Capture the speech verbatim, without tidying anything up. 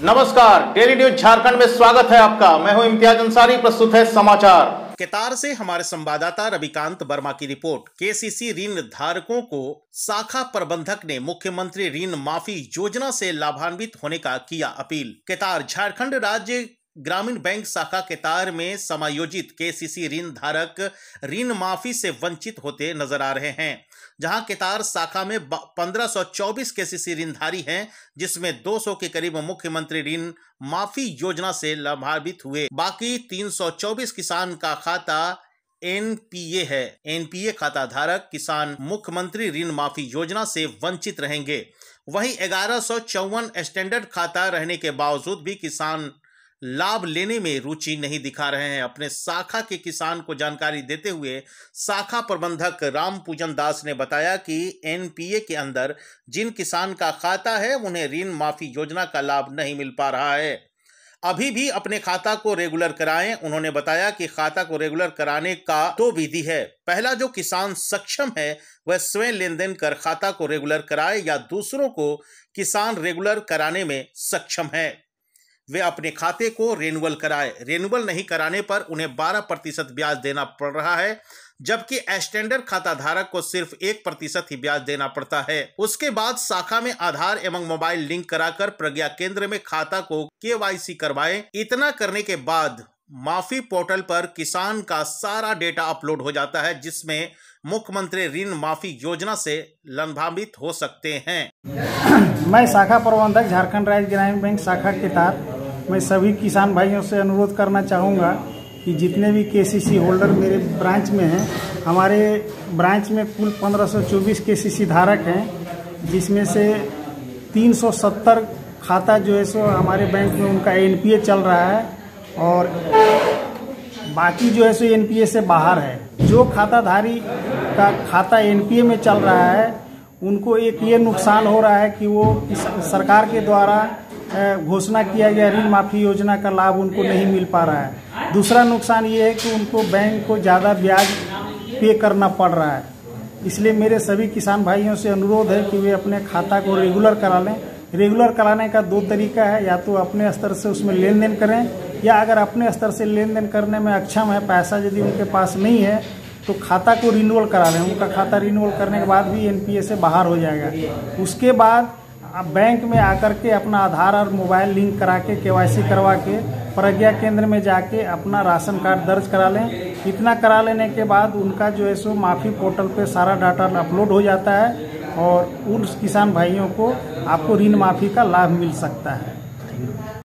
नमस्कार, daily news Jharkhand में स्वागत है आपका। मैं हूं इम्तियाज अंसारी। प्रस्तुत है समाचार। केतार से हमारे संवाददाता रविकांत वर्मा की रिपोर्ट। केसीसी ऋण धारकों को शाखा प्रबंधक ने मुख्यमंत्री ऋण माफी योजना से लाभान्वित होने का किया अपील। केतार झारखंड राज्य ग्रामीण बैंक शाखा केतार में समायोजित केसीसी ऋण धारक ऋण माफी से वंचित होते नजर आ रहे हैं। जहां केतार शाखा में पंद्रह सौ चौबीस केसीसी ऋणधारी हैं, जिसमें दो सौ के करीब मुख्यमंत्री ऋण माफी योजना से लाभान्वित हुए। बाकी तीन सौ चौबीस किसान का खाता एनपीए है। एनपीए खाता धारक किसान मुख्यमंत्री ऋण माफी योजना से वंचित रहेंगे। वहीं ग्यारह सौ चौवन स्टैंडर्ड खाता रहने के बावजूद भी किसान लाभ लेने में रुचि नहीं दिखा रहे हैं। अपने शाखा के किसान को जानकारी देते हुए शाखा प्रबंधक राम पूजन दास ने बताया कि एनपीए के अंदर जिन किसान का खाता है उन्हें ऋण माफी योजना का लाभ नहीं मिल पा रहा है। अभी भी अपने खाता को रेगुलर कराएं। उन्होंने बताया कि खाता को रेगुलर कराने का दो विधि है। पहला, जो किसान सक्षम है वह स्वयं लेन देन कर खाता को रेगुलर कराए, या दूसरों को किसान रेगुलर कराने में सक्षम है वे अपने खाते को रेन्युअल कराए। रेन्युअल नहीं कराने पर उन्हें बारह प्रतिशत ब्याज देना पड़ रहा है, जबकि स्टैंडर्ड खाता धारक को सिर्फ एक प्रतिशत ही ब्याज देना पड़ता है। उसके बाद शाखा में आधार एवं मोबाइल लिंक कराकर प्रज्ञा केंद्र में खाता को केवाईसी करवाएं। इतना करने के बाद माफी पोर्टल पर किसान का सारा डेटा अपलोड हो जाता है, जिसमें मुख्यमंत्री ऋण माफी योजना से लाभान्वित हो सकते हैं। मैं शाखा प्रबंधक झारखंड राज्य ग्रामीण बैंक शाखा केतार। मैं सभी किसान भाइयों से अनुरोध करना चाहूँगा कि जितने भी केसीसी होल्डर मेरे ब्रांच में हैं, हमारे ब्रांच में कुल पंद्रह सौ चौबीस केसीसी धारक हैं, जिसमें से तीन सौ सत्तर खाता जो है सो हमारे बैंक में उनका एनपीए चल रहा है, और बाकी जो है सो एनपीए से बाहर है। जो खाताधारी का खाता एनपीए में चल रहा है उनको एक ये नुकसान हो रहा है कि वो सरकार के द्वारा घोषणा किया गया ऋण माफी योजना का लाभ उनको नहीं मिल पा रहा है। दूसरा नुकसान ये है कि उनको बैंक को ज़्यादा ब्याज पे करना पड़ रहा है। इसलिए मेरे सभी किसान भाइयों से अनुरोध है कि वे अपने खाता को रेगुलर करा लें। रेगुलर कराने का दो तरीका है, या तो अपने स्तर से उसमें लेन देन करें, या अगर अपने स्तर से लेन देन करने में अक्षम है, पैसा यदि उनके पास नहीं है, तो खाता को रिन्यूअल करा लें। उनका खाता रिन्यूअल करने के बाद भी एनपीए से बाहर हो जाएगा। उसके बाद आप बैंक में आकर के अपना आधार और मोबाइल लिंक करा के केवाईसी करवा के प्रज्ञा केंद्र में जाके अपना राशन कार्ड दर्ज करा लें। इतना करा लेने के बाद उनका जो है सो माफ़ी पोर्टल पे सारा डाटा अपलोड हो जाता है, और उन किसान भाइयों को आपको ऋण माफ़ी का लाभ मिल सकता है।